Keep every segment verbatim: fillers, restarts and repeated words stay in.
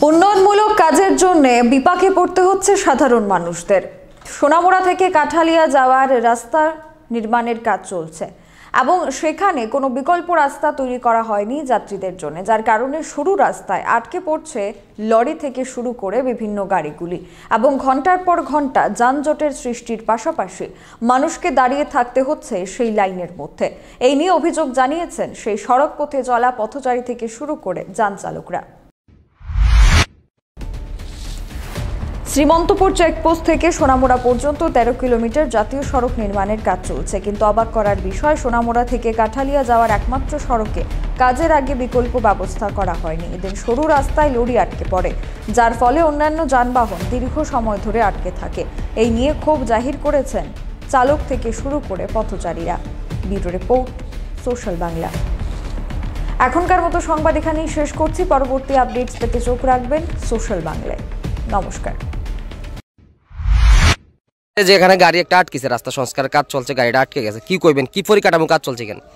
উন্নয়নমূলক কাজের জন্য বিপাকে পড়তে হচ্ছে সাধারণ মানুষদের। সোনামুড়া থেকে কাঠালিয়া যাওয়ার রাস্তা নির্মাণের কাজ চলছে এবং সেখানে কোনো বিকল্প রাস্তা তৈরি করা হয়নি যাত্রীদের জন্য, যার কারণে সরু রাস্তায় আটকে পড়ছে লরি থেকে শুরু করে বিভিন্ন গাড়িগুলি এবং ঘন্টার পর ঘন্টা যানজটের সৃষ্টির পাশাপাশি মানুষকে দাঁড়িয়ে থাকতে হচ্ছে সেই লাইনের মধ্যে। এই নিয়ে অভিযোগ জানিয়েছেন সেই সড়ক পথে চলা পথচারী থেকে শুরু করে যান চালকরা। শ্রীমন্তপুর চেকপোস্ট থেকে সোনামুড়া পর্যন্ত তেরো কিলোমিটার জাতীয় সড়ক নির্মাণের কাজ চলছে, কিন্তু অবাক করার বিষয় সোনামুড়া থেকে কাঠালিয়া যাওয়ার একমাত্র সড়কে কাজের আগে বিকল্প ব্যবস্থা করা হয়নি। এদিন সরু রাস্তায় লরি আটকে পড়ে, যার ফলে অন্যান্য যানবাহন দীর্ঘ সময় ধরে আটকে থাকে। এই নিয়ে ক্ষোভ জাহির করেছেন চালক থেকে শুরু করে পথচারীরা। Bureau report, social Bangla. এখনকার মতো সংবাদ এখানেই শেষ করছি। পরবর্তী আপডেটস পেতে চোখ রাখবেন সোশ্যাল বাংলায়। নমস্কার। যেখানে গাড়ি একটা আটকেছে, রাস্তা সংস্কারের কাজ চলছে, গাড়িটা আটকে গেছে, কি কইবেন? কি পরিকাঠামো কাজ চলছে এখানে?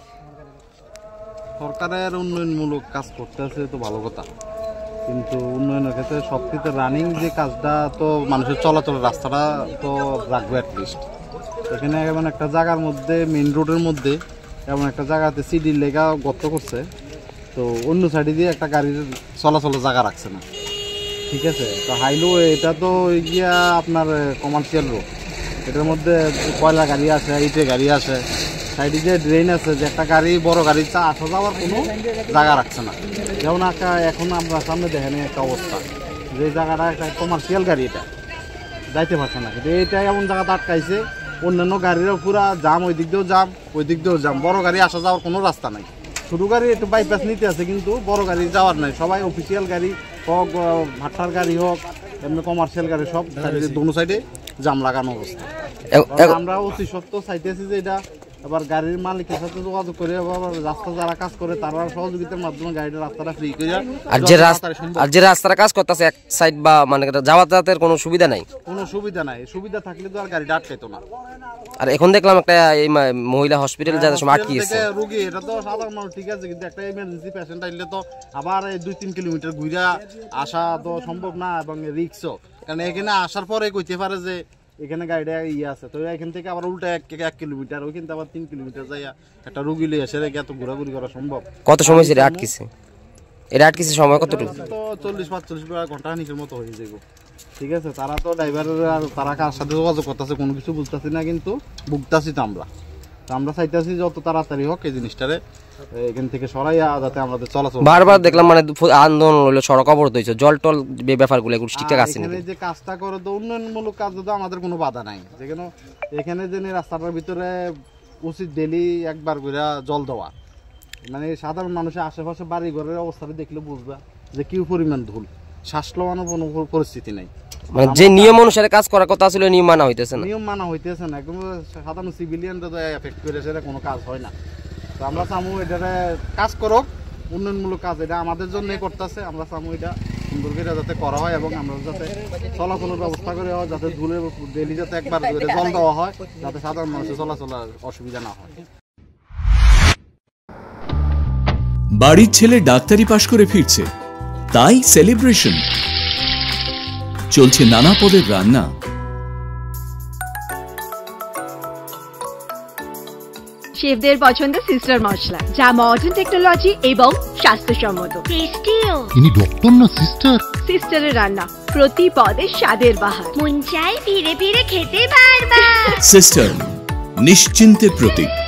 সরকারের উন্নয়নমূলক কাজ করতে আছে তো ভালো কথা, কিন্তু উন্নয়নের ক্ষেত্রে সবকিছু রানিং যে কাজটা তো মানুষের চলাচলের রাস্তাটা তো রাখবে অ্যাটলিস্ট। এখানে এমন একটা জায়গার মধ্যে মেইন রোডের মধ্যে এমন একটা জায়গাতে সিডির লেগা গর্ত করছে, তো অন্য সাইডে দিয়ে একটা গাড়ির চলাচলের জায়গা রাখছে না। ঠিক আছে, তো হাইওয়ে এটা তো গিয়া আপনার কমার্শিয়াল রোড, এটার মধ্যে কয়লা গাড়ি আছে, ইটে গাড়ি আছে, সাইডে যে ড্রেন আছে, যে একটা গাড়ি বড় গাড়ি চা আসা যাওয়ার কোনো জায়গা রাখছে না। যেমন একটা এখন আমরা সামনে দেখেন একটা অবস্থা, যে জায়গাটা একটা কমার্শিয়াল গাড়ি, এটা যাইতে পারছে না, কিন্তু এইটা এমন জায়গাতে আটকাইছে, অন্যান্য গাড়িরও পুরা জাম, ওই দিক দিয়েও জাম, ওই দিক দিয়েও জাম, বড় গাড়ি আসা যাওয়ার কোনো রাস্তা নাই। ছোটো গাড়ি একটু বাইপাস নিতে আছে, কিন্তু বড় গাড়ি যাওয়ার নাই। সবাই অফিসিয়াল গাড়ি হোক, ভাটার গাড়ি হোক, এমনি কমার্শিয়াল গাড়ি, সব দোনো সাইডে জাম লাগানো অবস্থা। আমরা অতি সত্ত্বেও চাইতেছি যে এটা আবার গাড়ির মালিকের সাথে যোগাযোগ করে আবার রাস্তা যারা কাজ করে তারা সহযোগিতার মাধ্যমে গাড়ির রাস্তাটা ফ্রি করে। আর যে আর যে রাস্তাটা কাজ করতেছে এক সাইড বা মানে যাতায়াতের কোনো সুবিধা নাই, কোনো সুবিধা নাই। সুবিধা থাকলে তো আর গাড়িটা আটকাইতো না। আর এখন দেখলাম একটা এই মহিলা হসপিটাল যাওয়ার সময় আটকে গেছে রোগী, এটা তো সাধারণ মানুষ ঠিক আছে, কিন্তু একটা ইমার্জেন্সি পেশেন্ট আইলে তো আবার দুই তিন কিলোমিটার ঘুরে আসা তো সম্ভব না এবং রিস্কও, কারণ এখানে আসার পরে কইতে পারে যে এখানে গাড়িটা ইয়ে আছে, তো এখান থেকে আবার উল্টা এক এক কিলোমিটার, ওই কিন্তু আবার তিন কিলোমিটার যাইয়া একটা রুগী লিয়ে এসে রেখে এত ঘোরাঘুরি করা সম্ভব? কত সময় ছিল আটকেছে? এটা আটকেছে সময় কতটুকু? তো চল্লিশ পাঁচচল্লিশ ঘন্টা নিচের মতো হয়ে যাব। ঠিক আছে, তারা তো ড্রাইভারের আর তারা কার সাথে যোগাযোগ করতেছে কোনো কিছু বুঝতেছি না, কিন্তু ভুগতাছি তো আমরা। তো আমরা চাইতেছি যত তাড়াতাড়ি হোক এই জিনিসটারে এখান থেকে সরাইয়া যাতে আমাদের চলাচল। বারবার দেখলাম মানে আন্দোলন হলো, সড়ক অবরোধ হয়েছে, জল টল ব্যাপারগুলো এগুলো ঠিকঠাক আছে না। এখানে যে কাজটা করে তো উন্নয়নমূলক কাজ তো আমাদের কোনো বাধা নাই, যেখানে এখানে যে রাস্তাটার ভিতরে উচিত ডেলি একবার করে জল দেওয়া, মানে সাধারণ মানুষের আশেপাশে বাড়ি ঘরের অবস্থাটা দেখলে বুঝবা যে কি পরিমাণ ধুল, শ্বাস লওয়ানোর কোনো পরিস্থিতি নাই। মানে যে নিয়ম অনুসারে কাজ করার কথা ছিল নিয়ম মানা হইতেছে না, নিয়ম মানা হইতেছে না, একদম সাধারণ সিভিলিয়ানরা তো এফেক্ট করে সেটা কোনো কাজ হয় না। তো আমরা চামু এটারে কাজ করুক, উন্নয়নমূলক কাজ এটা আমাদের জন্যই করতেছে। আমরা চামু এটা সুন্দর করে যাতে করা হয় এবং আমরা যাতে চলাচলের ব্যবস্থা করে হয়, যাতে ধুলের ডেলি যাতে একবার জল দেওয়া হয়, যাতে সাধারণ মানুষের চলাচলের অসুবিধা না হয়। বাড়ির ছেলে ডাক্তারি পাশ করে ফিরছে, তাই সেলিব্রেশন চলছে নানা পদের রান্না। শেফদের পছন্দ সিস্টার মশলা, যা মডার্ন টেকনোলজি এবং স্বাস্থ্যসম্মত। টেস্টিও। ইনি ডক্টর না সিস্টার? সিস্টারের রান্না প্রতি পদে স্বাদের বাহার, মন চাই ফিরে ফিরে খেতে বারবার। সিস্টার নিশ্চিন্তের প্রতীক।